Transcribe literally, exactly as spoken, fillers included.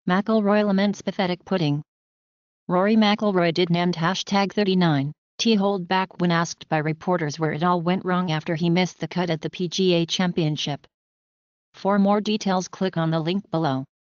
McIlroy laments pathetic putting. Rory McIlroy did named hashtag thirty-nine T hold back when asked by reporters where it all went wrong after he missed the cut at the P G A Championship. For more details, click on the link below.